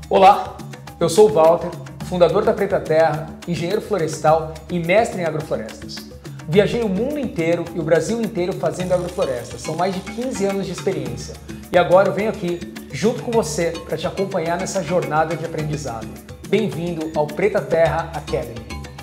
Olá, eu sou o Walter, fundador da Preta Terra, engenheiro florestal e mestre em agroflorestas. Viajei o mundo inteiro e o Brasil inteiro fazendo agroflorestas, são mais de 15 anos de experiência. E agora eu venho aqui, junto com você, para te acompanhar nessa jornada de aprendizado. Bem-vindo ao Preta Terra Academy.